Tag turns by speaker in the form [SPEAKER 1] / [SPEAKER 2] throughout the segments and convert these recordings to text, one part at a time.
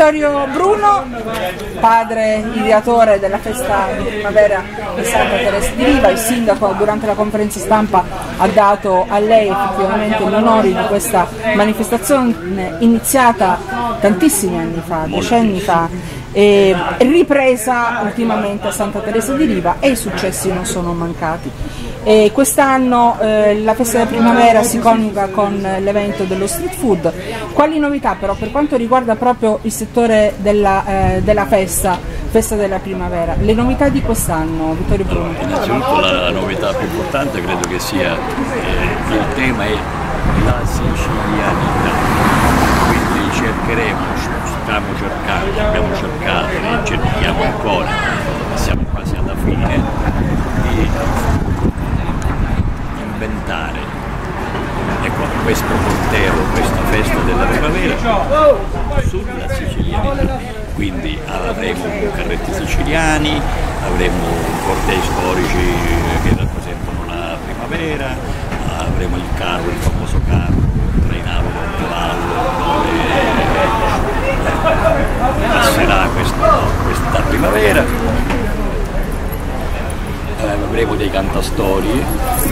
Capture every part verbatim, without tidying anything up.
[SPEAKER 1] Vittorio Bruno, padre ideatore della festa di primavera di Santa Teresa di Riva, il sindaco durante la conferenza stampa ha dato a lei effettivamente gli onori di questa manifestazione iniziata tantissimi anni fa, decenni fa, e ripresa ultimamente a Santa Teresa di Riva, e i successi non sono mancati. Quest'anno eh, la festa della primavera si coniuga con l'evento dello street food. Quali novità però per quanto riguarda proprio il settore della, eh, della festa, festa della primavera? Le novità di quest'anno, Vittorio Bruno?
[SPEAKER 2] Allora, innanzitutto la, la novità più importante credo che sia, eh, il tema è la sicilianità, quindi cercheremo, stiamo cercando, abbiamo cercato e cerchiamo ancora, siamo quasi alla fine, di inventare, ecco, questo corteo, questa festa della primavera sulla sicilianità. Quindi avremo carretti siciliani, avremo cortei storici che rappresentano la primavera, avremo il carro, il famoso carro trainato da un cavallo dove passerà questa, questa primavera. Avremo dei cantastorie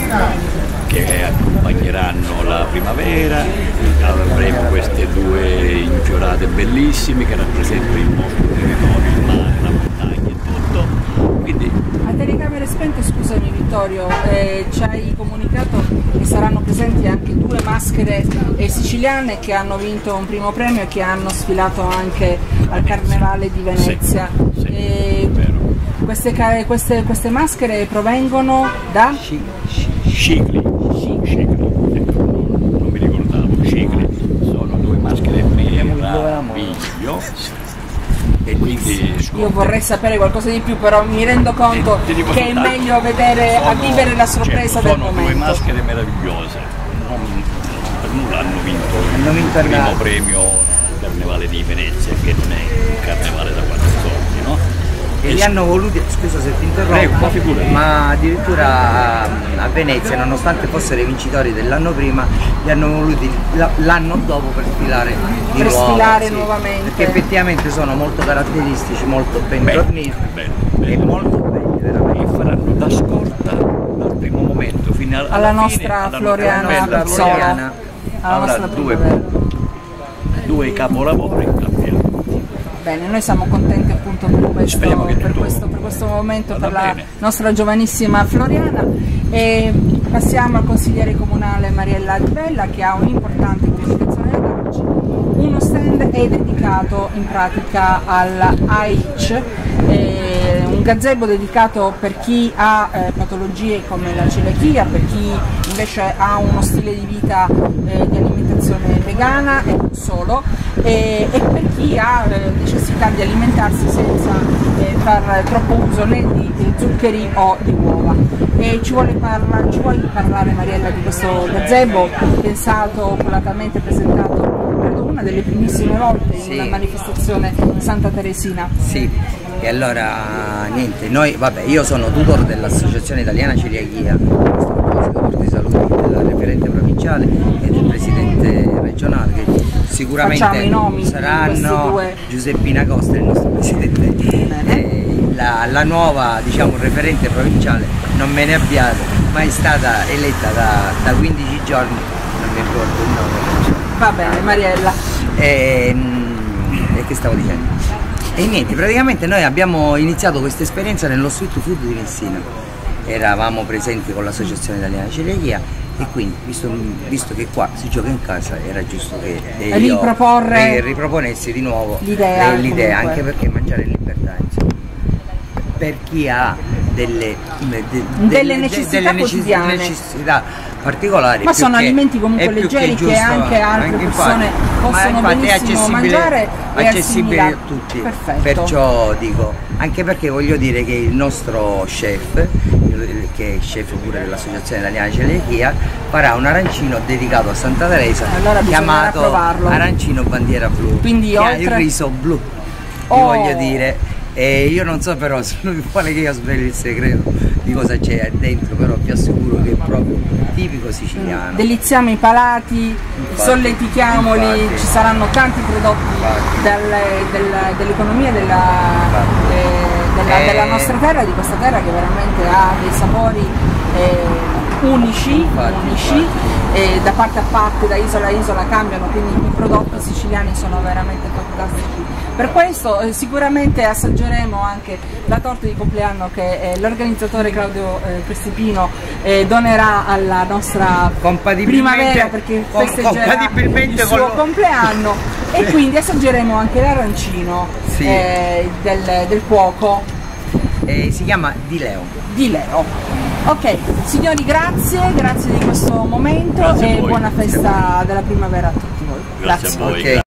[SPEAKER 2] che accompagneranno la primavera, avremo queste due infiorate bellissime che rappresentano il nostro territorio, il mare, la montagna e tutto. Quindi...
[SPEAKER 1] A telecamere spente, scusami Vittorio, eh, ci hai comunicato che saranno presenti anche due maschere eh, siciliane che hanno vinto un primo premio e che hanno sfilato anche al Carnevale di Venezia.
[SPEAKER 2] Sì, sì,
[SPEAKER 1] eh,
[SPEAKER 2] vero.
[SPEAKER 1] Queste, queste, queste maschere provengono da?
[SPEAKER 2] Scicli. Scicli. Non mi ricordavo. Scicli. Sono due maschere meravigliose. E quindi
[SPEAKER 1] io vorrei sapere qualcosa di più, però mi rendo conto che soltanto, è meglio vedere, sono, a vivere la sorpresa, certo, del momento.
[SPEAKER 2] Sono due maschere meravigliose. Non, per nulla hanno vinto
[SPEAKER 3] hanno vinto
[SPEAKER 2] il primo premio Carnevale di Venezia, che non è un carnevale da quattro soldi, no?
[SPEAKER 3] E li hanno voluti, scusa se ti interrompo,
[SPEAKER 2] Prego,
[SPEAKER 3] ma addirittura a Venezia, nonostante fossero i vincitori dell'anno prima, li hanno voluti l'anno dopo per sfilare di
[SPEAKER 1] per
[SPEAKER 3] nuovo.
[SPEAKER 1] sfilare
[SPEAKER 3] sì,
[SPEAKER 1] nuovamente.
[SPEAKER 3] Perché effettivamente sono molto caratteristici, molto ben torniti e molto belli veramente.
[SPEAKER 2] E faranno da scorta dal primo momento fino alla,
[SPEAKER 1] alla
[SPEAKER 2] fine,
[SPEAKER 1] nostra
[SPEAKER 2] alla
[SPEAKER 1] Floriana
[SPEAKER 3] Floriana.
[SPEAKER 2] Avrà due, due capolavori in campione.
[SPEAKER 1] Bene, noi siamo contenti appunto per questo, per questo, per questo momento, per la
[SPEAKER 2] bene.
[SPEAKER 1] nostra giovanissima Floriana, e passiamo al consigliere comunale Mariella Di Bella, che ha un'importante comunicazione da darci. Uno stand è dedicato in pratica all'A I C, eh, un gazebo dedicato per chi ha eh, patologie come la celiachia, per chi invece ha uno stile di vita eh, di alimentazione vegana e non solo, e, e per chi ha eh, necessità di alimentarsi senza eh, far troppo uso né di eh, zuccheri o di uova. E ci, vuole parla, ci vuoi parlare, Mariella, di questo gazebo pensato, oculatamente presentato, credo una delle primissime volte in sì. una manifestazione Santa Teresina?
[SPEAKER 3] Sì, e allora niente, noi, vabbè, io sono tutor dell'Associazione Italiana Celiachia, di salute della referente provinciale e del presidente regionale, che sicuramente
[SPEAKER 1] i nomi
[SPEAKER 3] saranno
[SPEAKER 1] due.
[SPEAKER 3] Giuseppina Costa, il nostro presidente, eh, la, la nuova, diciamo, referente provinciale, non me ne abbiate, ma è stata eletta da, da quindici giorni, non mi ricordo il nome.
[SPEAKER 1] Va bene, Mariella.
[SPEAKER 3] E, e che stavo dicendo? E niente, praticamente noi abbiamo iniziato questa esperienza nello street food di Messina. Eravamo presenti con l'Associazione Italiana Celiachia e quindi, visto, visto che qua si gioca in casa, era giusto che eh, io
[SPEAKER 1] riproporre
[SPEAKER 3] eh, riproponessi di nuovo
[SPEAKER 1] l'idea,
[SPEAKER 3] anche perché mangiare in libertà, insomma, per chi ha delle, de, de,
[SPEAKER 1] delle necessità
[SPEAKER 3] delle
[SPEAKER 1] quotidiane,
[SPEAKER 3] necessità particolari,
[SPEAKER 1] ma sono
[SPEAKER 3] che,
[SPEAKER 1] alimenti comunque leggeri che, che anche altre
[SPEAKER 3] anche
[SPEAKER 1] persone
[SPEAKER 3] infatti,
[SPEAKER 1] possono benissimo mangiare e
[SPEAKER 3] accessibili a tutti.
[SPEAKER 1] Perfetto.
[SPEAKER 3] Perciò dico, anche perché voglio dire che il nostro chef, che è chef pure dell'Associazione Italiana Celiachia, farà un arancino dedicato a Santa Teresa,
[SPEAKER 1] allora
[SPEAKER 3] chiamato arancino bandiera blu.
[SPEAKER 1] Quindi
[SPEAKER 3] che
[SPEAKER 1] oltre...
[SPEAKER 3] ha il riso blu,
[SPEAKER 1] oh.
[SPEAKER 3] ti voglio dire. E io non so però se lui vuole che io svegli il segreto, di cosa c'è dentro, però vi assicuro che è proprio tipico siciliano.
[SPEAKER 1] Deliziamo i palati,
[SPEAKER 3] Infatti,
[SPEAKER 1] solletichiamoli,
[SPEAKER 3] infatti.
[SPEAKER 1] ci saranno tanti prodotti dell'economia della, eh, della,
[SPEAKER 3] Eh.
[SPEAKER 1] della nostra terra, di questa terra che veramente ha dei sapori eh, unici,
[SPEAKER 3] Infatti,
[SPEAKER 1] unici
[SPEAKER 3] infatti.
[SPEAKER 1] E da parte a parte, da isola a isola cambiano, quindi i prodotti siciliani sono veramente fantastici. Per questo eh, sicuramente assaggeremo anche la torta di compleanno che eh, l'organizzatore Claudio eh, Prestipino eh, donerà alla nostra primavera, perché
[SPEAKER 3] com-
[SPEAKER 1] festeggerà
[SPEAKER 3] compatibilmente
[SPEAKER 1] il
[SPEAKER 3] con
[SPEAKER 1] suo
[SPEAKER 3] lo-
[SPEAKER 1] compleanno e quindi assaggeremo anche l'arancino
[SPEAKER 3] Sì.
[SPEAKER 1] eh, del, del cuoco
[SPEAKER 3] Eh, si chiama Di Leo.
[SPEAKER 1] di Leo. Ok, signori, grazie, grazie di questo momento
[SPEAKER 2] Grazie a
[SPEAKER 1] e
[SPEAKER 2] voi.
[SPEAKER 1] buona festa della primavera a tutti voi.
[SPEAKER 2] Grazie a voi.
[SPEAKER 3] Ok.